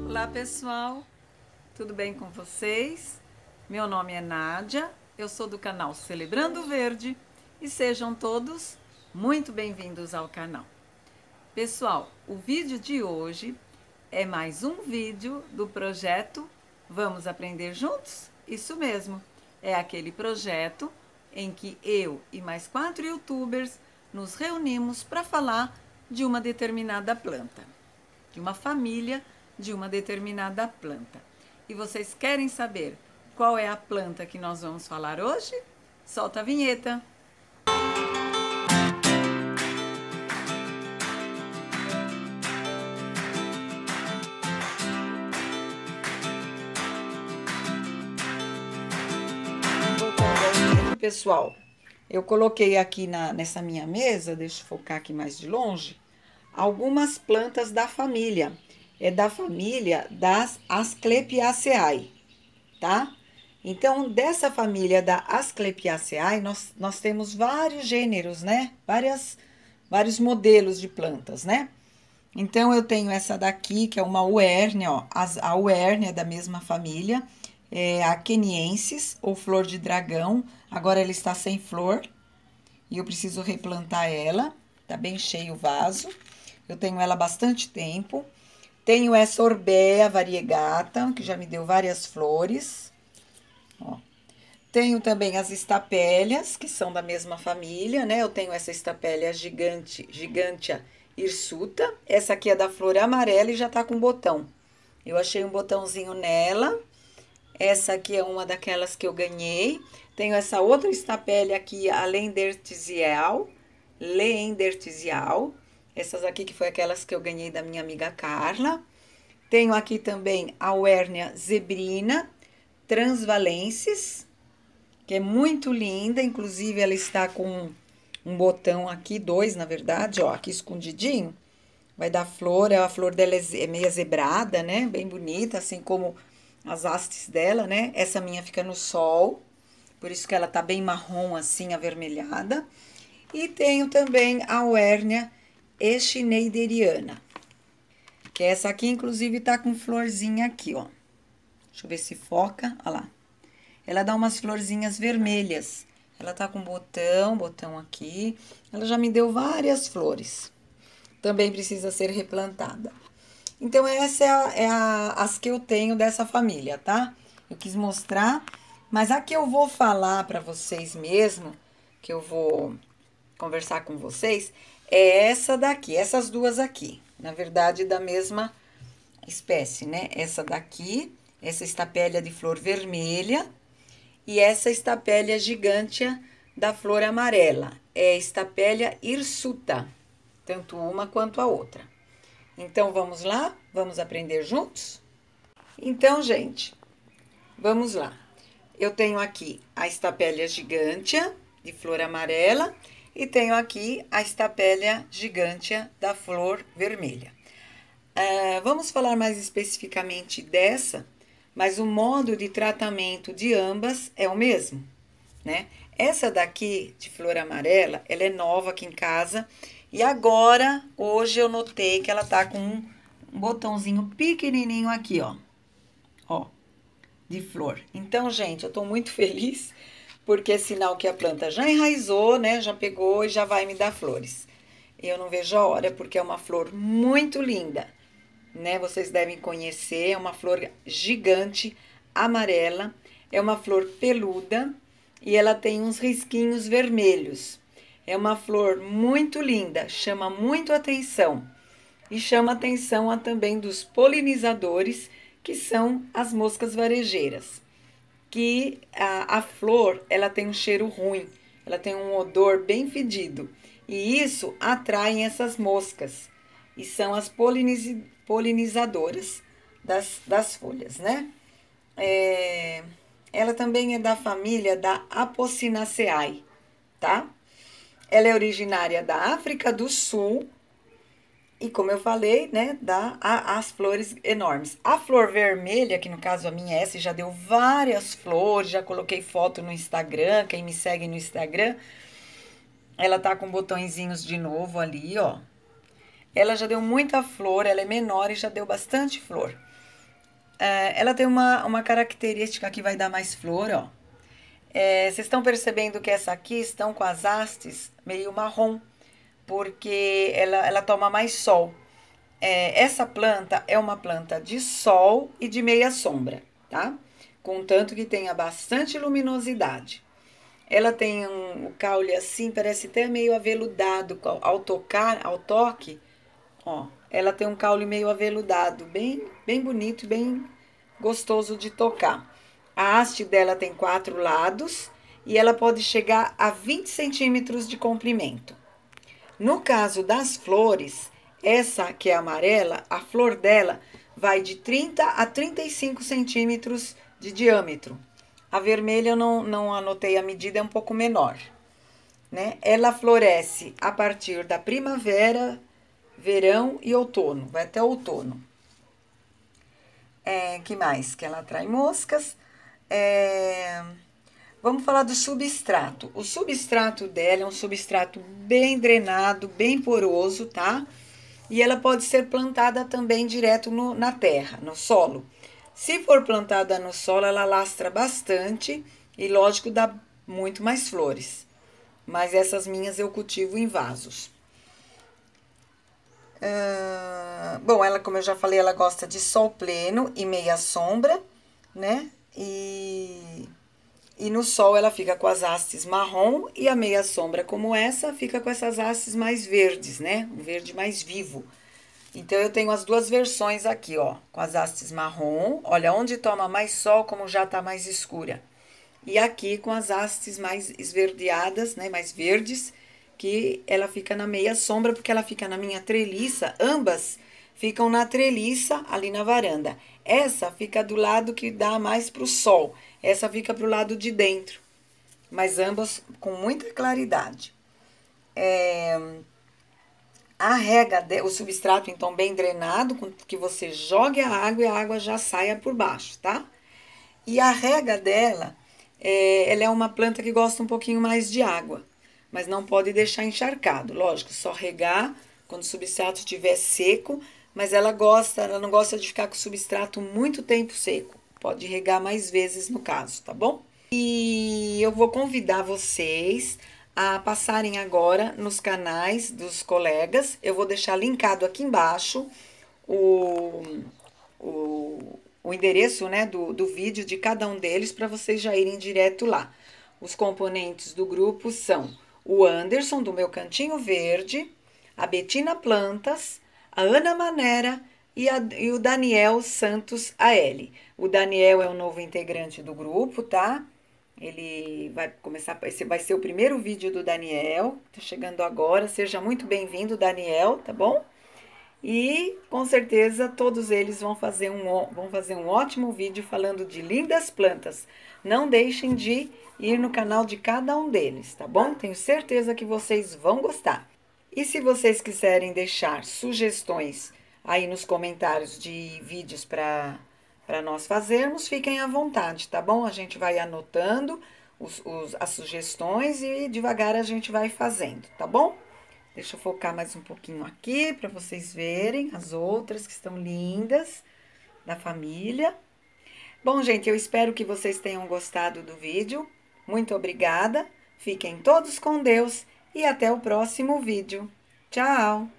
Olá pessoal, tudo bem com vocês? Meu nome é Nádia, eu sou do canal Celebrando Verde e sejam todos muito bem-vindos ao canal. Pessoal, o vídeo de hoje é mais um vídeo do projeto Vamos Aprender Juntos? Isso mesmo, é aquele projeto em que eu e mais 4 youtubers nos reunimos para falar de uma determinada planta, de uma família de uma determinada planta. E vocês querem saber qual é a planta que nós vamos falar hoje? Solta a vinheta! Pessoal, eu coloquei aqui nessa minha mesa, deixa eu focar aqui mais de longe, algumas plantas da família. É da família das Asclepiaceae, tá? Então, dessa família da Asclepiaceae, nós temos vários gêneros, né? Vários modelos de plantas, né? Então, eu tenho essa daqui, que é uma uérnia, ó. A uérnia é da mesma família, é a Keniensis, ou flor de dragão. Agora ela está sem flor e eu preciso replantar ela. Tá bem cheio o vaso. Eu tenho ela há bastante tempo. Tenho essa Orbea variegata, que já me deu várias flores. Ó. Tenho também as estapélias, que são da mesma família, né? Eu tenho essa estapélia gigantea hirsuta. Essa aqui é da flor amarela e já tá com botão. Eu achei um botãozinho nela. Essa aqui é uma daquelas que eu ganhei. Tenho essa outra estapélia aqui, a Lendertzial. Essas aqui que foi aquelas que eu ganhei da minha amiga Carla. Tenho aqui também a Uérnia zebrina transvalensis, que é muito linda. Inclusive, ela está com um botão aqui, 2 na verdade, ó, aqui escondidinho. Vai dar flor, a flor dela é meio zebrada, né? Bem bonita, assim como as hastes dela, né? Essa minha fica no sol, por isso que ela tá bem marrom, assim, avermelhada. E tenho também a Uérnia echinneideriana, que essa aqui, inclusive, tá com florzinha aqui, ó. Deixa eu ver se foca, olha lá. Ela dá umas florzinhas vermelhas. Ela tá com botão aqui. Ela já me deu várias flores. Também precisa ser replantada. Então, essa as que eu tenho dessa família, tá? Eu quis mostrar, mas a que eu vou falar pra vocês mesmo, que eu vou conversar com vocês, é essa daqui, essas duas aqui. Na verdade, da mesma espécie, né? Essa daqui, essa estapélia de flor vermelha e essa estapélia gigantea da flor amarela. É estapélia hirsuta, tanto uma quanto a outra. Então, vamos lá? Vamos aprender juntos? Então, gente, vamos lá. Eu tenho aqui a estapélia gigantea de flor amarela e tenho aqui a estapélia gigantea da flor vermelha. Vamos falar mais especificamente dessa, mas o modo de tratamento de ambas é o mesmo, né? Essa daqui, de flor amarela, ela é nova aqui em casa e agora, hoje, eu notei que ela tá com um botãozinho pequenininho aqui, ó. Ó, de flor. Então, gente, eu tô muito feliz porque é sinal que a planta já enraizou, né? Já pegou e já vai me dar flores. Eu não vejo a hora porque é uma flor muito linda, né? Vocês devem conhecer, é uma flor gigante, amarela, é uma flor peluda e ela tem uns risquinhos vermelhos. É uma flor muito linda, chama muito atenção. E chama atenção também dos polinizadores, que são as moscas varejeiras. Que a flor, ela tem um cheiro ruim, ela tem um odor bem fedido. E isso atrai essas moscas. E são as polinizadoras das folhas, né? Ela também é da família da Apocynaceae, tá? Ela é originária da África do Sul e, como eu falei, né, dá as flores enormes. A flor vermelha, que no caso a minha é essa, já deu várias flores, já coloquei foto no Instagram, quem me segue no Instagram, ela tá com botõezinhos de novo ali, ó. Ela já deu muita flor, ela é menor e já deu bastante flor. ela tem uma característica que vai dar mais flor, ó. Vocês estão percebendo que essa aqui estão com as hastes meio marrom, porque ela toma mais sol. Essa planta é uma planta de sol e de meia sombra, tá? Contanto que tenha bastante luminosidade. Ela tem o caule assim, parece até meio aveludado ao tocar, ao toque. Ó, ela tem um caule meio aveludado, bem bonito e bem gostoso de tocar. A haste dela tem 4 lados e ela pode chegar a 20 centímetros de comprimento. No caso das flores, essa que é amarela, a flor dela vai de 30 a 35 centímetros de diâmetro. A vermelha eu não anotei a medida, é um pouco menor, né? Ela floresce a partir da primavera, verão e outono, vai até outono. Que mais? Que ela atrai moscas. Vamos falar do substrato. O substrato dela é um substrato bem drenado, bem poroso, tá? E ela pode ser plantada também direto na terra, no solo. Se for plantada no solo, ela lastra bastante e, lógico, dá muito mais flores. Mas essas minhas eu cultivo em vasos. Bom, ela, como eu já falei, ela gosta de sol pleno e meia sombra, né? E no sol ela fica com as hastes marrom e a meia sombra como essa fica com essas hastes mais verdes, né? Um verde mais vivo. Então, eu tenho as duas versões aqui, ó, com as hastes marrom. Olha, onde toma mais sol, como já tá mais escura. E aqui com as hastes mais esverdeadas, né, mais verdes, que ela fica na meia sombra, porque ela fica na minha treliça. Ambas ficam na treliça, ali na varanda. Essa fica do lado que dá mais pro sol. Essa fica pro lado de dentro. Mas ambas com muita claridade. A rega, o substrato, então, bem drenado, que você jogue a água e a água já saia por baixo, tá? E a rega dela, ela é uma planta que gosta um pouquinho mais de água, mas não pode deixar encharcado. Lógico, só regar quando o substrato estiver seco, mas ela não gosta de ficar com o substrato muito tempo seco. Pode regar mais vezes no caso, tá bom? E eu vou convidar vocês a passarem agora nos canais dos colegas. Eu vou deixar linkado aqui embaixo o endereço, né, do vídeo de cada um deles para vocês já irem direto lá. Os componentes do grupo são o Anderson, do Meu Cantinho Verde, a Betina Plantas, a Ana Manera e o Daniel Santos AL. O Daniel é o novo integrante do grupo, tá? Ele vai começar, esse vai ser o primeiro vídeo do Daniel, tá chegando agora. Seja muito bem-vindo, Daniel, tá bom? E com certeza todos eles vão fazer um ótimo vídeo falando de lindas plantas. Não deixem de ir no canal de cada um deles, tá bom? Tenho certeza que vocês vão gostar. E se vocês quiserem deixar sugestões aí nos comentários de vídeos para nós fazermos, fiquem à vontade, tá bom? A gente vai anotando as sugestões e devagar a gente vai fazendo, tá bom? Deixa eu focar mais um pouquinho aqui para vocês verem as outras que estão lindas da família. Bom, gente, eu espero que vocês tenham gostado do vídeo. Muito obrigada. Fiquem todos com Deus e até o próximo vídeo. Tchau!